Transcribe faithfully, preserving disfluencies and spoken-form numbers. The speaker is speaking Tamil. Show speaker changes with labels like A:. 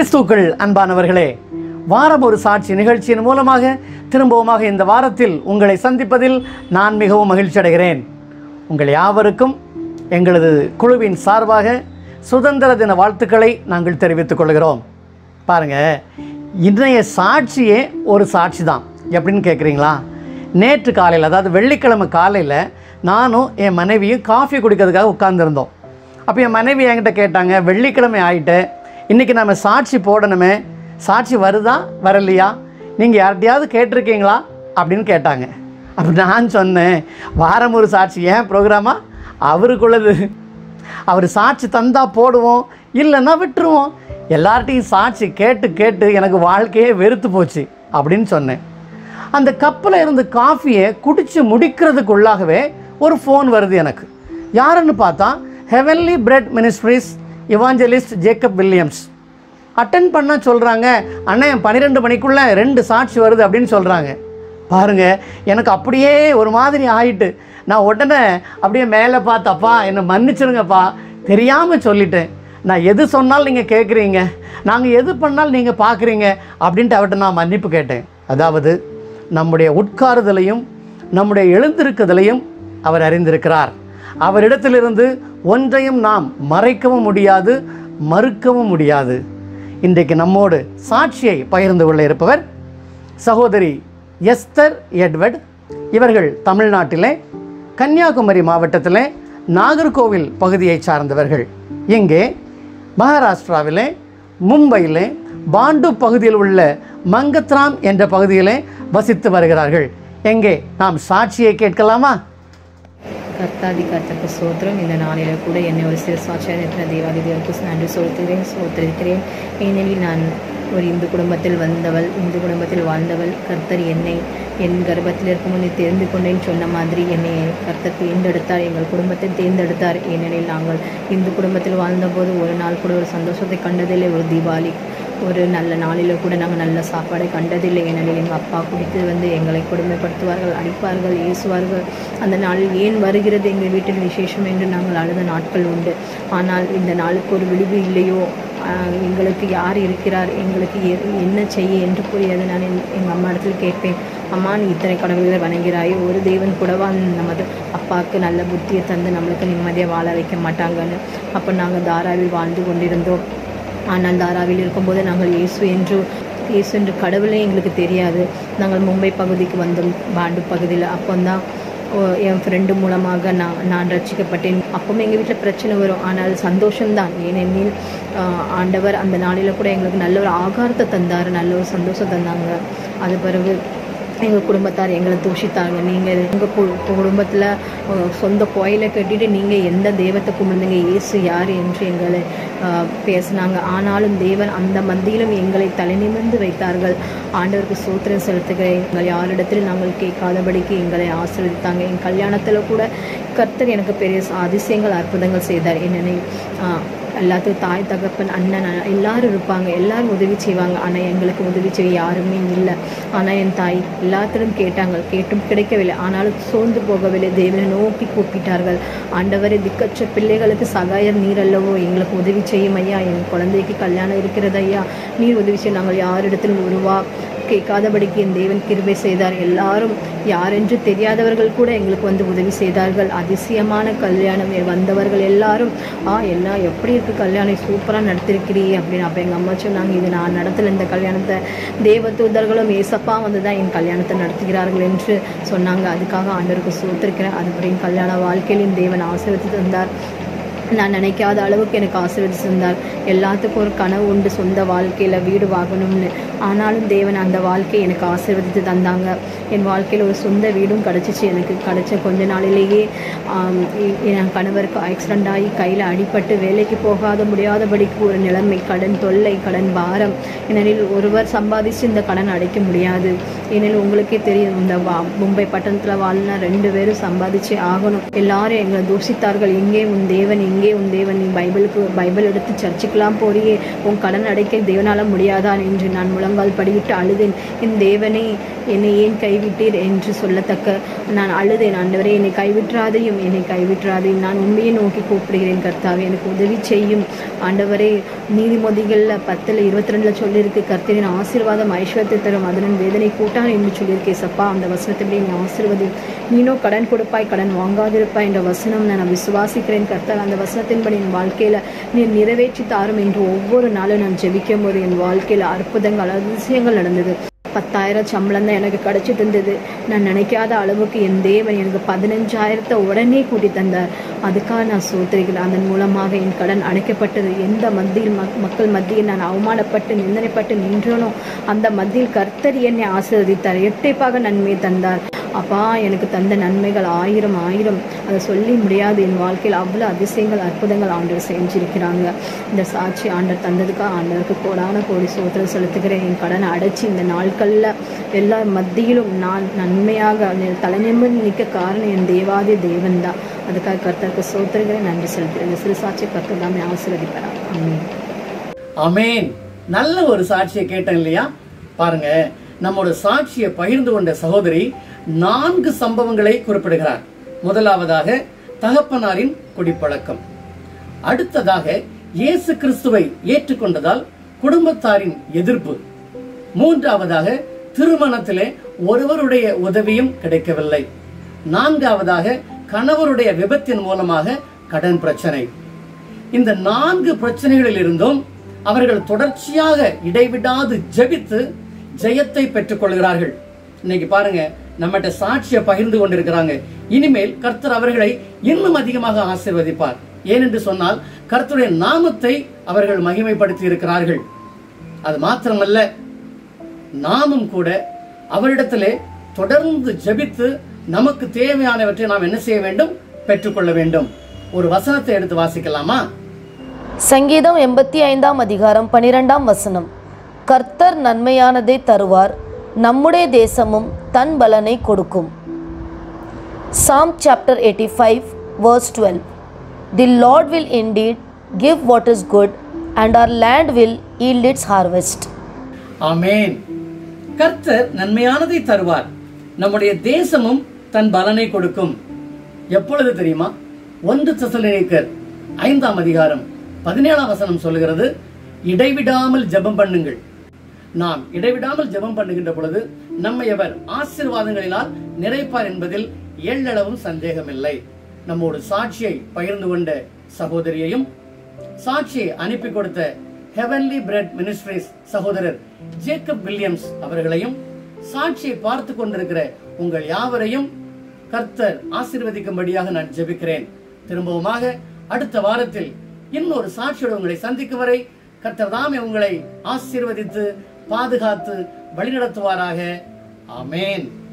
A: கிறிஸ்துவுக்குள் அன்பானவர்களே, வாரம் ஒரு சாட்சி நிகழ்ச்சியின் மூலமாக திரும்பவுமாக இந்த வாரத்தில் உங்களை சந்திப்பதில் நான் மிகவும் மகிழ்ச்சி அடைகிறேன். உங்கள் யாவருக்கும் எங்களது குழுவின் சார்பாக சுதந்திர தின வாழ்த்துக்களை நாங்கள் தெரிவித்துக் கொள்கிறோம். பாருங்கள், இன்றைய சாட்சியே ஒரு சாட்சி தான். எப்படின்னு கேட்குறீங்களா? நேற்று காலையில், அதாவது வெள்ளிக்கிழமை காலையில் நானும் என் மனைவியும் காஃபி குடிக்கிறதுக்காக உட்கார்ந்துருந்தோம். அப்போ என் மனைவி என்கிட்ட கேட்டாங்க, வெள்ளிக்கிழமை ஆகிட்டு இன்றைக்கி நம்ம சாட்சி போடணுமே, சாட்சி வருதா வரலையா, நீங்கள் யார்கிட்டையாவது கேட்டிருக்கீங்களா அப்படின்னு கேட்டாங்க. அப்போ நான் சொன்னேன், வாரம் ஒரு சாட்சி ஏன் ப்ரோக்ராமா அவருக்குள்ளது, அவர் சாட்சி தந்தால் போடுவோம், இல்லைன்னா விட்டுருவோம். எல்லார்ட்டையும் சாட்சி கேட்டு கேட்டு எனக்கு வாழ்க்கையே வெறுத்து போச்சு அப்படின்னு சொன்னேன். அந்த கப்பில் இருந்து காஃபியை குடித்து முடிக்கிறதுக்குள்ளாகவே ஒரு ஃபோன் வருது எனக்கு. யாருன்னு பார்த்தா heavenly bread ministries evangelist Jacob Williams. Attend பண்ண சொல்கிறாங்க, அண்ணன் பன்னிரெண்டு மணிக்குள்ளே ரெண்டு சாட்சி வருது அப்படின்னு சொல்கிறாங்க. பாருங்கள், எனக்கு அப்படியே ஒரு மாதிரி ஆகிட்டு நான் உடனே அப்படியே மேலே பார்த்தப்பா என்னை மன்னிச்சிருங்கப்பா, தெரியாமல் சொல்லிட்டேன், நான் எது சொன்னாலும் நீங்கள் கேட்குறீங்க, நாங்கள் எது பண்ணாலும் நீங்கள் பார்க்குறீங்க அப்படின்ட்டு அவர்கிட்ட நான் மன்னிப்பு கேட்டேன். அதாவது நம்முடைய உட்காருதலையும் நம்முடைய எழுந்திருக்குதலையும் அவர் அறிந்திருக்கிறார். அவரிடத்திலிருந்து ஒன்றையும் நாம் மறைக்கவும் முடியாது, மறுக்கவும் முடியாது. இன்றைக்கு நம்மோடு சாட்சியை பகிர்ந்து கொள்ள இருப்பவர் சகோதரி எஸ்தர் எட்வர்ட். இவர்கள் தமிழ்நாட்டிலே கன்னியாகுமரி மாவட்டத்திலே நாகர்கோவில் பகுதியை சார்ந்தவர்கள். இங்கே மகாராஷ்டிராவிலே மும்பையிலே பாண்டு பகுதியில் உள்ள மங்கத்ராம் என்ற பகுதியிலே வசித்து வருகிறார்கள். எங்கே நாம் சாட்சியை கேட்கலாமா?
B: கர்த்தாதி கர்த்தருக்கு சோத்திரம். இந்த நாளில் கூட என்னை ஒரு சிறு சாட்சியாக இருக்கிற தேவாதி தேவருக்கு நன்றி சொல்கிறேன் சோத்திருக்கிறேன். ஏனெனில் நான் ஒரு இந்து குடும்பத்தில் வந்தவள், இந்து குடும்பத்தில் வாழ்ந்தவள். கர்த்தர் என்னை என் கர்ப்பத்தில் இருக்கும் முன்னே தெரிந்து கொண்டேன்னு சொன்ன மாதிரி என்னை கர்த்தர் தேர்ந்தெடுத்தார், எங்கள் குடும்பத்தை தேர்ந்தெடுத்தார். ஏனெனில் நாங்கள் இந்து குடும்பத்தில் வாழ்ந்தபோது ஒரு நாள் கூட ஒரு சந்தோஷத்தை கண்டதில்லை. ஒரு தீபாவளி, ஒரு நல்ல நாளில் கூட நாங்கள் நல்ல சாப்பாடை கண்டதில்லை. ஏனெனில் எங்கள் அப்பா குடித்து வந்து எங்களை கொடுமைப்படுத்துவார்கள், அடிப்பார்கள், ஏசுவார்கள். அந்த நாளில் ஏன் வருகிறது எங்கள் வீட்டில் விசேஷம் என்று நாங்கள் அழுத நாட்கள் உண்டு. ஆனால் இந்த நாளுக்கு ஒரு விடுவு இல்லையோ, எங்களுக்கு யார் இருக்கிறார், எங்களுக்கு என்ன செய்ய என்று புரியாது. நான் எங்கள் அம்மா இடத்துல கேட்பேன், அம்மா நீ இத்தனை கடவுள்களை வணங்கிறாய், ஒரு தேவன் கூடவா நமது அப்பாவுக்கு நல்ல புத்தியை தந்து நம்மளுக்கு நிம்மதியாக வாழ வைக்க மாட்டாங்கன்னு. அப்போ நாங்கள் தாராவில் வாழ்ந்து கொண்டிருந்தோம். ஆனால் தாராவில் இருக்கும்போது நாங்கள் இயேசு என்று இயேசு என்று கடவுளே எங்களுக்கு தெரியாது. நாங்கள் மும்பை பகுதிக்கு வந்தோம், பாண்டு பகுதியில். அப்போ தான் என் ஃப்ரெண்டு மூலமாக நான் நான் ரட்சிக்கப்பட்டேன். அப்போவும் எங்கள் வீட்டில் பிரச்சனை வரும், ஆனால் சந்தோஷம்தான். ஏனெனில் ஆண்டவர் அந்த நாளில் கூட எங்களுக்கு நல்ல ஒரு ஆகாரத்தை தந்தார், நல்ல ஒரு சந்தோஷம் தந்தாங்க. அது பிறகு எங்கள் குடும்பத்தார் எங்களை தூஷித்தாங்க, நீங்கள் உங்கள் குடும்பத்தில் சொந்த கோயிலை கட்டிட்டு நீங்கள் எந்த தெய்வத்தை கும்பிடுங்க, இயேசு யார் என்று எங்களை பேசினாங்க. ஆனாலும் தேவன் அந்த மத்தியிலும் எங்களை தலைநிமிர்ந்து வைத்தார்கள். ஆண்டவருக்கு சோத்திரம் செலுத்துகிறேன். எங்கள் யாரிடத்திலும் நாங்கள் கேட்காதபடிக்கு எங்களை ஆசீர்வதித்தாங்க. என் கல்யாணத்தில் கூட கர்த்தர் எனக்கு பெரிய அதிசயங்கள் அற்புதங்கள் செய்தார். என்னென்ன எல்லாத்துக்கும் தாய் தகப்பன் அண்ணன் எல்லாரும் இருப்பாங்க, எல்லாரும் உதவி செய்வாங்க. ஆனால் எங்களுக்கு உதவி செய்ய யாருமே இல்லை. ஆனால் என் தாய் எல்லாத்திலும் கேட்டாங்க, கேட்டும் கிடைக்கவில்லை. ஆனாலும் சோர்ந்து போகவில்லை, தேவனை நோக்கி கூப்பிட்டார்கள். ஆண்டவரை திக்கற்ற பிள்ளைகளுக்கு சகாயர் நீர் அல்லவோ, எங்களுக்கு உதவி செய்யும் ஐயா, என் குழந்தைக்கு கல்யாணம் இருக்கிறது ஐயா, நீர் உதவி செய்ய. நாங்கள் யாரிடத்திலும் உருவா கேட்காதபடிக்கு என் தேவன் கிருபை செய்தார். எல்லாரும் யாரென்று தெரியாதவர்கள் கூட எங்களுக்கு வந்து உதவி செய்தார்கள். அதிசயமான கல்யாணம். வந்தவர்கள் எல்லாரும் ஆ எல்லாம் எப்படி இருக்குது கல்யாணம், சூப்பராக நடத்திருக்கிறீ அப்படின்னு. அப்போ எங்கள் அம்மா சொன்னாங்க, இது நான் நடத்தல இந்த கல்யாணத்தை, தேவ தூதர்களும் ஏசப்பா வந்து தான் என் கல்யாணத்தை நடத்துகிறார்கள் என்று சொன்னாங்க. அதுக்காக ஆண்டவருக்கு சோத்திருக்கிறேன். அதுபடி என் கல்யாண வாழ்க்கையிலும் தேவன் ஆசீர்வதித்து தந்தார். நான் நினைக்காத அளவுக்கு எனக்கு ஆசீர்வதிச்சிருந்தார். எல்லாத்துக்கும் ஒரு கனவு உண்டு, சொந்த வாழ்க்கையில் வீடு வாங்கணும்னு. ஆனாலும் தேவன் அந்த வாழ்க்கையை எனக்கு ஆசீர்வதித்து தந்தாங்க. என் வாழ்க்கையில் ஒரு சொந்த வீடும் கிடச்சிச்சு. எனக்கு கிடச்ச கொஞ்ச நாளிலேயே என் கணவருக்கு ஆக்சிடெண்ட் ஆகி கையில் அடிபட்டு வேலைக்கு போகாத முடியாதபடிக்கு ஒரு நிலைமை, கடன் தொல்லை, கடன் பாரம். ஏனெனில் ஒருவர் சம்பாதிச்சு இந்த கடன் அடைக்க முடியாது. ஏனெனில் உங்களுக்கே தெரியும், இந்த வா மும்பை பட்டணத்தில் வாழ்னா ரெண்டு பேரும் சம்பாதிச்சே ஆகணும். எல்லாரும் எங்களை தூஷித்தார்கள், எங்கே உன் தேவன் எங்கே உன் தேவன்? நீ பைபிளுக்கு பைபிள் எடுத்து சர்ச்சுக்கெல்லாம் போறியே, உன் கடன் அடைக்க தேவனால முடியாதான் என்று நான் முழங்கால் படியிட்டு அழுதேன். என் தேவனே, என்னை ஏன் கைவிட்டீர் என்று சொல்லத்தக்க நான் அழுதேன். ஆண்டவரே, என்னை கைவிட்றாதையும், என்னை கைவிட்றாதையும். நான் உண்மையை நோக்கி கூப்பிடுகிறேன் கர்த்தாவே, எனக்கு உதவி செய்யும் ஆண்டவரே. நீதிமொழிகளில் பத்தில் இருபத்தி ரெண்டில் சொல்லியிருக்கு, கர்த்தரின் ஆசீர்வாதம் ஐஸ்வர்யத்தை தரும், அதனின் வேதனை கூட்டான் என்று சொல்லியிருக்கே சப்பா. அந்த வசனத்திலே நீ ஆசீர்வதி. நீனோ கடன் கொடுப்பாய், கடன் வாங்காதிருப்பாய் என்ற வசனம் நான் விசுவாசிக்கிறேன் கர்த்தர். அந்த வசனத்தின்படி என் வாழ்க்கையில் நீ நிறைவேற்றி தாரும் என்று ஒவ்வொரு நாளும் நான் ஜெபிக்கும் போது என் வாழ்க்கையில் அற்புதங்கள் அதிசயங்கள் நடந்தது. பத்தாயிரம் சம்பளம் தான் எனக்கு கிடைச்சிட்டு இருந்தது. நான் நினைக்காத அளவுக்கு என் தேவன் எனக்கு பதினஞ்சாயிரத்தை உடனே கூட்டி தந்தார். அதுக்காக நான் சோத்திருக்கிறேன். அதன் மூலமாக என் கடன் அடைக்கப்பட்டது. எந்த மத்தியில் மக்கள் மத்தியில் நான் அவமானப்பட்டு நிந்தனைப்பட்டு நின்றனோ அந்த மத்தியில் கர்த்தர் என்னை ஆசீர்வதித்தார். இரட்டைப்பாக நன்மை தந்தார். அப்பா, எனக்கு தந்த நன்மைகள் ஆயிரம் ஆயிரம், அதை சொல்லி முடியாது. என் வாழ்க்கையில் அவ்வளோ அதிசயங்கள் அற்புதங்கள் ஆண்டவர் செஞ்சிருக்கிறாங்க. இந்த சாட்சி ஆண்டவர் தந்ததுக்காக ஆண்டவருக்கு கோடான கோடி சோத்திரம் செலுத்துகிறேன். என் கடனை அடைச்சி இந்த நாட்களில் எல்லா மத்தியிலும் நான் நன்மையாக தலைநிமிர்ந்து நிற்க காரணம் என் தேவாதி தேவன் தான். அதுக்காக கர்த்தருக்கு சோத்திரகிறேன், நன்றி செலுத்துகிறேன். இந்த சிறு சாட்சி கர்த்தர் தான் ஆசீர்வதிப்பார். ஆமென்.
A: ஆமென். நல்ல ஒரு சாட்சியை கேட்டேன் இல்லையா? பாருங்க, நம்மோட சாட்சியை பகிர்ந்து கொண்ட சகோதரி நான்கு சம்பவங்களை குறிப்பிடுகிறார். முதலாவதாக தகப்பனாரின் குடிப்பழக்கம், அடுத்ததாக இயேசு கிறிஸ்துவை ஏற்றுக்கொண்டதால் குடும்பத்தாரின் எதிர்ப்பு, மூன்றாவதாக திருமணத்திலே ஒருவருடைய உதவியும் கிடைக்கவில்லை, நான்காவதாக கணவருடைய விபத்தின் மூலமாக கடன் பிரச்சனை. இந்த நான்கு பிரச்சனைகளில் இருந்தும் அவர்கள் தொடர்ச்சியாக இடைவிடாது ஜெபித்து ஜெயத்தை பெற்றுக் கொள்கிறார்கள். இன்னைக்கு பாருங்க, நம்மகிட்ட சாட்சியை பகிர்ந்து கொண்டிருக்கிறாங்க. இனிமேல் கர்த்தர் அவர்களை இன்னும் அதிகமாக ஆசீர்வதிப்பார். ஏனென்று சொன்னால் கர்த்தருடைய நாமத்தை அவர்கள் மகிமைப்படுத்தி இருக்கிறார்கள். அது மாத்திரமல்ல, நாமும் கூட அவரிடத்திலே தொடர்ந்து ஜெபித்து நமக்கு தேவையானவற்றை நாம் என்ன செய்ய வேண்டும்? பெற்றுக்கொள்ள வேண்டும். ஒரு வசனத்தை எடுத்து வாசிக்கலாமா?
C: சங்கீதம் எண்பத்தி ஐந்தாம் அதிகாரம் பனிரெண்டாம் வசனம். கர்த்தர் நன்மையானதை தருவார், நம்முடைய தேசமும் தன் பலனை கொடுக்கும். Psalm chapter eighty-five verse twelve. The Lord will indeed give what is good, and our land will yield its harvest.
A: ஆமென். கர்த்தர் நன்மையானதை தருவார், நம்முடைய தேசமும் தன் பலனை கொடுக்கும். எப்பொழுது தெரியுமா? ஒன்று தெசலோனிக்கர் ஐந்தாம் அதிகாரம் பதினேழாம் வசனம் சொல்லுகிறது, இடைவிடாமல் ஜெபம் பண்ணுங்கள். நாம் இடைவிடாமல் ஜெபம் பண்ணுகின்ற பொழுது நம்மை அவர் ஆசீர்வாதங்களினால் நிறைப்பார் என்பதில் எள்ளளவும் சந்தேகமில்லை. நம்மோடு சாட்சியை பகிர்ந்து கொண்ட சகோதரியையும் சாட்சியை அனுப்பி கொடுத்த ஹெவன்லி பிரெட் மினிஸ்ட்ரிஸ் சகோதரர் ஜேக்கப் வில்லியம்ஸ் அவர்களையும் சாட்சியை பார்த்து கொண்டிருக்கிற உங்கள் யாவரையும் கர்த்தர் ஆசீர்வதிக்கும்படியாக நான் ஜெபிக்கிறேன். திரும்பவுமாக அடுத்த வாரத்தில் இன்னொரு சாட்சியோடு உங்களை சந்திக்கும் வரை கர்த்தர் தாமே உங்களை ஆசீர்வதித்து பாதுகாத்து வழிநடத்துவாராக. ஆமென்.